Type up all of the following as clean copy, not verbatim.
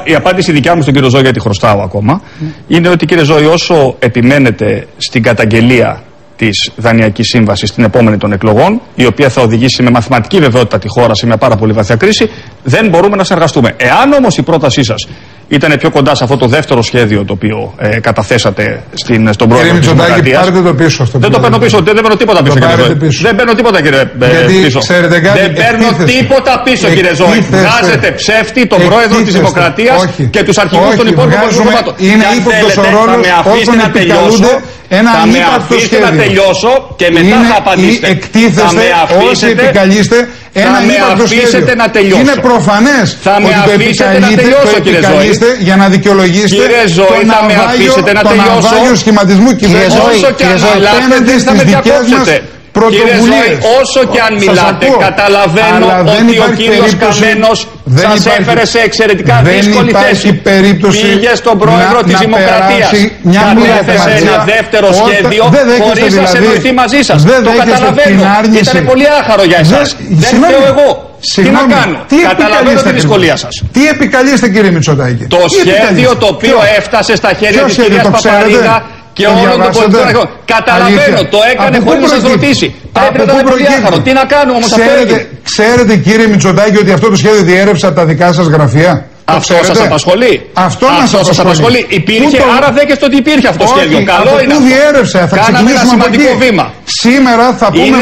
η απάντηση δικιά μου στον κύριο Ζώη, γιατί χρωστάω ακόμα, είναι ότι, κύριε Ζώη, όσο επιμένετε στην καταγγελία της Δανειακής Σύμβασης την επόμενη των εκλογών, η οποία θα οδηγήσει με μαθηματική βεβαιότητα τη χώρα σε μια πάρα πολύ βαθιά κρίση, δεν μπορούμε να συνεργαστούμε. Εάν όμως η πρότασή σας ήταν πιο κοντά σε αυτό το δεύτερο σχέδιο το οποίο καταθέσατε στον πρόεδρο της Δημοκρατίας. Πάρετε το πίσω. Δεν το παίρνω πίσω, δεν παίρνω τίποτα πίσω, κύριε Ζώη. Δεν παίρνω τίποτα, κύριε πίσω. Δεν παίρνω τίποτα πίσω, κύριε Ζώη. Βγάζετε ψεύτη τον πρόεδρο της Δημοκρατίας και τους αρχηγούς των υπόλοιπων πολιτικών κομμάτων. Είναι ύποπτος ο ρόλος όσων επικαλούνται ένα ύποπτο σχέδιο. Θα τελειώσω και μετά θα απαντήσετε. Εκτίθεστε όσοι επικαλείστε ένα ύποπτο σχέδιο. Είναι προφανές ότι το επικαλείστε για να δικαιολογήσετε τον ναυάγιο σχηματισμού κυβέρνησης απέναντι στις δικές μας πρωτοβουλίες. Όσο και αν μιλάτε, καταλαβαίνω ότι ο κύριος Καμένος σας έφερε σε εξαιρετικά δύσκολη θέση. Πήγε στον πρόεδρο της Δημοκρατίας, κατέθεσε ένα δεύτερο σχέδιο χωρίς να συνοηθεί μαζί σας. Το καταλαβαίνω. Ήταν πολύ άχαρο για εσάς. Δεν φταίω εγώ. Τι να κάνω, καταλαβαίνω τη δυσκολία σας. Τι επικαλείστε, κύριε Μητσοτάκη? Το σχέδιο το οποίο έφτασε στα χέρια της κυρίας Παπαρίδα και όλων των πολιτικών αρχών. Καταλαβαίνω, το έκανε χωρίς να σας ρωτήσει. Πρέπει να ήταν πολύ άχαρο. Τι να κάνουμε όμως αυτό? Ξέρετε, κύριε Μητσοτάκη, ότι αυτό το σχέδιο διέρευσε από τα δικά σας γραφεία? Αυτό σας απασχολεί? Αυτό σας απασχολεί. Υπήρχε, άρα δέχεστε ότι υπήρχε αυτό το σχέδιο. Καλό είναι. Πού διέρευσε? Θα ξεκινήσουμε από εκεί. Σήμερα θα πούμε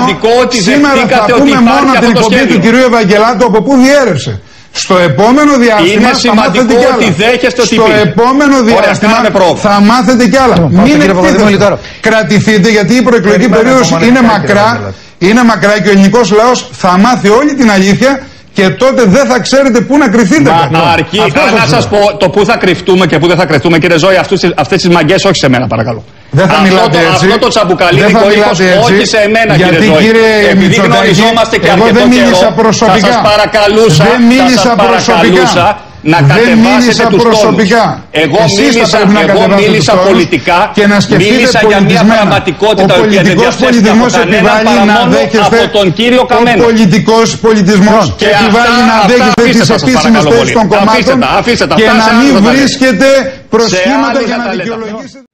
μόνο την εκπομπή του κυρίου Ευαγγελάτου από πού διέρευσε. Στο επόμενο διάστημα είναι σημαντικό ότι δέχεστε ότι στο επόμενο διάστημα θα μάθετε κι άλλα. Μην εκτίθεστε. Κρατηθείτε, γιατί η προεκλογική περίοδος είναι μακρά και ο ελληνικός λαός θα μάθει όλη την αλήθεια και τότε δεν θα ξέρετε πού να κρυφτείτε. Αρκεί να σας πω το πού θα κρυφτούμε και πού δεν θα κρυφτούμε, κύριε Ζώη, αυτές τις μαγκές όχι σε μένα, παρακαλώ. Δεν θα μιλάτε έτσι. Αυτό το τσαμπουκαλίδικο ύφος όχι σε εμένα, κύριε Ζώη. Επειδή γνωριζόμαστε και αρκετό καιρό, θα σας παρακαλούσα να κατεβάσετε τους τόνους. Εγώ μίλησα πολιτικά, μίλησα για μια πραγματικότητα η οποία δεν διαθέτει από κανέναν παρά μόνο από τον κύριο Καμένο. Ο πολιτικός πολιτισμός επιβάλλει να δέχεστε τις επίσημες θέσεις των κομμάτων και να μην βρίσκετε προσχήματα για να δικαιολογήσετε.